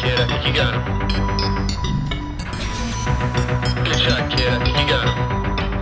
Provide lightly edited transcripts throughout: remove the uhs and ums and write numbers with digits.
kid. I think you got him. Good shot, kid. I think you got him.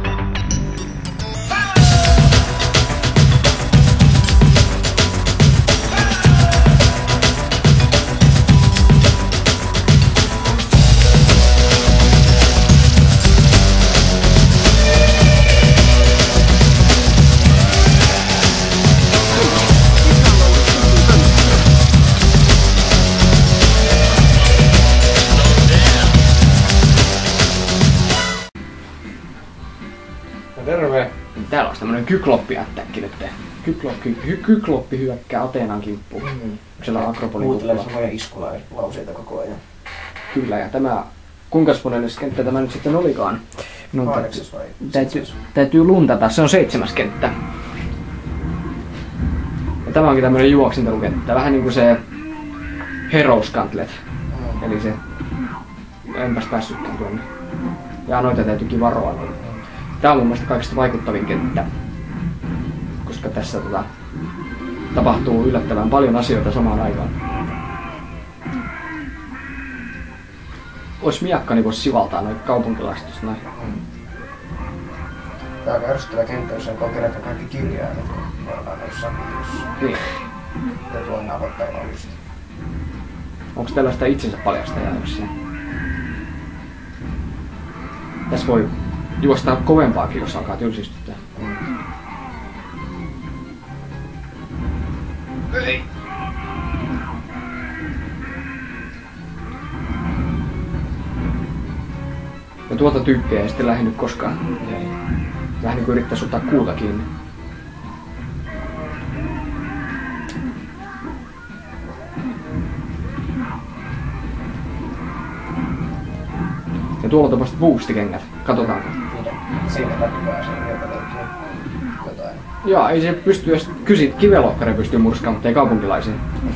Terve! Täällä olisi tämmönen kykloppi-ättäkki nyt. Kykloppi hyökkää Ateenan kimppuun. Siellä on Akropolin Huutelee kuppila. samoja iskulauseita koko ajan. Kyllä, ja tämä... Kuinkas monen kenttä tämä nyt sitten olikaan? Minun 8 vai? täytyy luntata, se on 7. kenttä. Ja tämä onkin tämmönen juoksentelukenttä, vähän niinku se Heroes Gauntlet. Eli se... Enpäs päässytkään tuonne. Ja noita täytyykin varoa noita. Tää on mun mielestä kaikista vaikuttavin kenttä, koska tässä tapahtuu yllättävän paljon asioita samaan aikaan. Ois miakka, niin vois sivaltaa noita kaupunkilaiset just näin. Tää on ärsyttävä kenttä, jos on kerätä kaikki kirjaimet, kun ollaan noissa sakituissa. Niin. Ja tuon avoittaa alusta. Onks tällaista itsensä paljastajaa jossain? Tässä voi juostaa kovempaakin, jos alkaa tylsistyttää. Ei. Ja tuota tyyppiä ei sitten lähinyt koskaan. Vähän niinku yrittäis ottaa kuuta kiinni. Ja tuolla on tämmöiset boostikengät. Katsotaanko? Siinä läpi pääsee, joka löytyy jotain. Joo, ei se pysty edes kivelokkari pystyy murskaamaan, mutta ei kaupunkilaisia.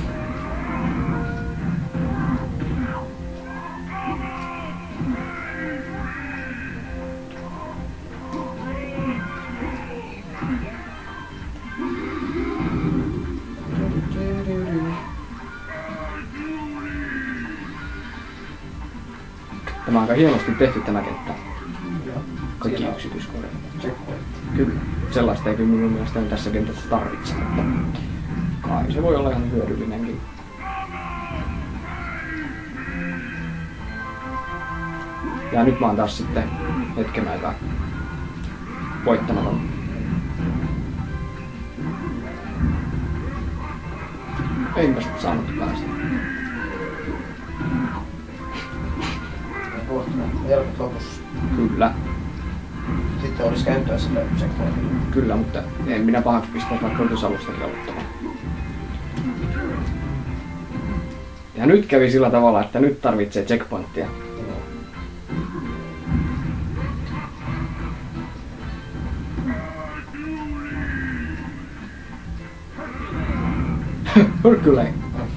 Tämä on aika hienosti tehty tämä kenttä. Kaikki yksityiskohdat. Kyllä. Sellaista ei kyllä minun mielestäni tässä kentässä tarvitse, mutta kai se voi olla ihan hyödyllinenkin. Ja nyt mä oon taas sitten hetken aikaa voittamaton. Einpä sitä saanut päästä. Helpot lopussa. Kyllä. Sitten olisi käyttöä sillä sektorilla. Kyllä, mutta en minä pahaksi pistää vaikka otusalustakin aloittamaan. Ja nyt kävi sillä tavalla, että nyt tarvitsee checkpointtia. Kyllä.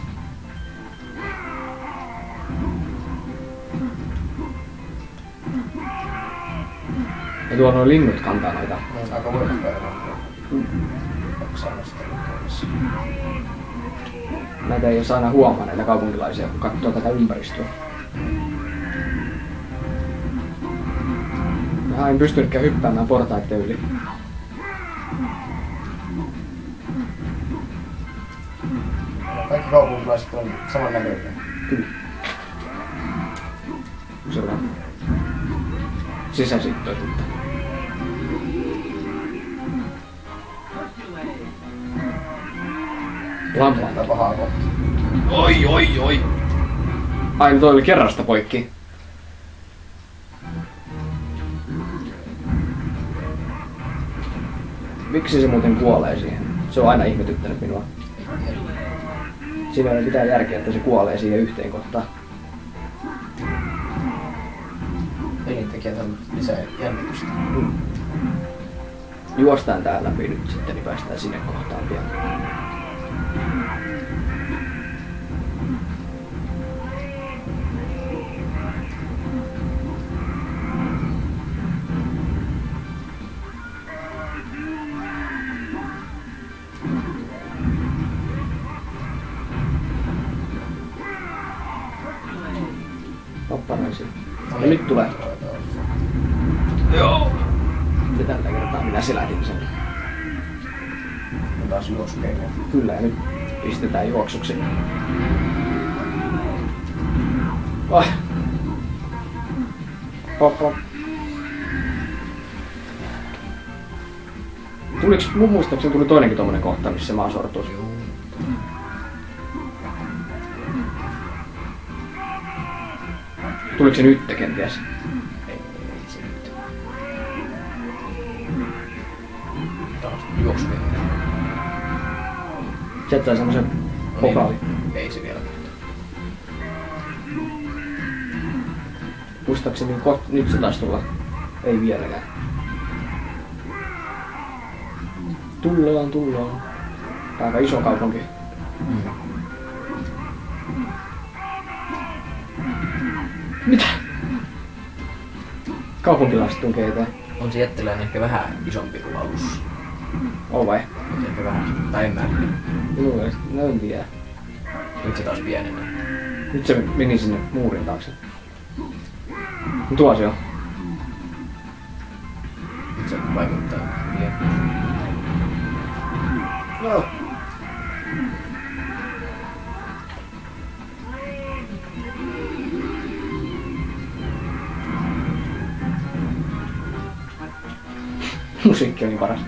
Ja tuolla nuo linnut kantaa noita. Aika voimakkaita. Oksaamista liikkeessä. Näitä ei saa aina huomaa näitä kaupunkilaisia, kun katsoo tätä ympäristöä. Mä en pystynytkään hyppäämään portaiden yli. Kaikki kaupunkilaiset on saman näköisiä. Kyllä. Sellainen sisäsittoisuutta. Lampaa. Pahaa kohta. Oi! Ai, no toi oli kerrasta poikki. Miksi se muuten kuolee siihen? Se on aina ihmetyttänyt minua. Siinä ei ole mitään järkeä, että se kuolee siihen yhteen kohtaan. Pelintekijät on lisää jännitystä. Juostaan täällä läpi nyt sitten, niin päästään sinne kohtaan pian. ensin. Ja nyt tulee. Joo. Ja tällä kertaa minä selätin sen. On taas juoskeen. Kyllä, ja nyt pistetään juoksuksi. Hop hop. Tuliks, mun muistaakseni tuli toinenkin tommonen kohta, missä maa sortuu? Tuliko se nyt kenties? Ei se nyt. Taas juoskeen. Sieltä sai semmosen pokaali. Ei se vielä. Muistaakseni nyt se taisi tulla. Ei vieläkään. Tullaan. Aika iso kaupunki. Mitä? Kaupunkilaiset tunkee eteen. On se jättiläinen ehkä vähän isompi kuin alussa. On vai? Ehkä vähän. Tai en mä tiedä. Minun mielestä, no en tiedä. Nyt se taas pienenee. Nyt se meni sinne muurin taakse. Tuo se on. Nyt se vaikuttaa vielä. No. Musiikki on niin paras.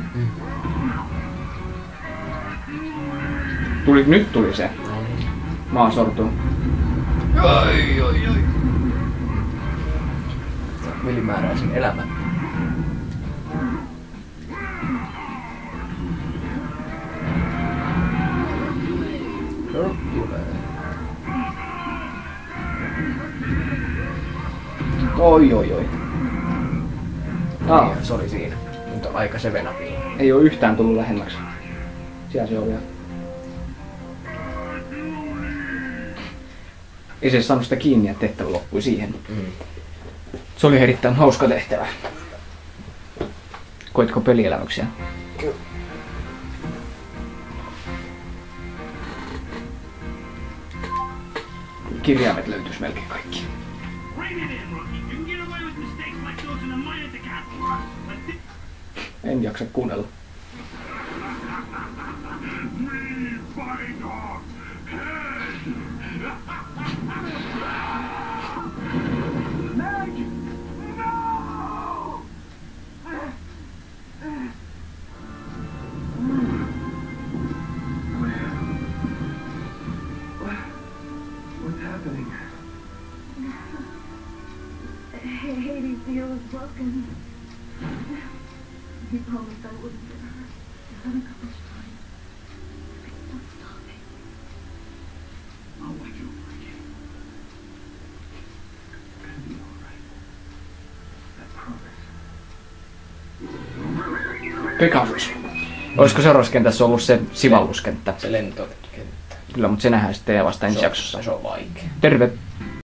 Nyt tuli se. Maa sortuu. Oi. Ylimääräisen elämän. Oi. Niin, se oli siinä. Nyt on aika se venapilla. Ei oo yhtään tullut lähemmäksi. Siellä se on vielä. Ei se saanut sitä kiinni, että tehtävä loppui siihen. Se oli erittäin hauska tehtävä. Koitko pelielämyksiä? Kyllä. Kirjaimet löytyis melkein kaikki. En jaksa kuunnella. Hades, the was broken. He promised I wouldn't get hurt. I've done it a couple of times. It's not stopping. I'll watch over again. It's gonna be alright. I promise. Pegasus. Olisiko seuraavassa kentässä ollut se sivalluskenttä? Se lentokenttä. Kyllä, mutta se nähdään sitten vasta ensi jaksossa. Se on vaikea. Terve!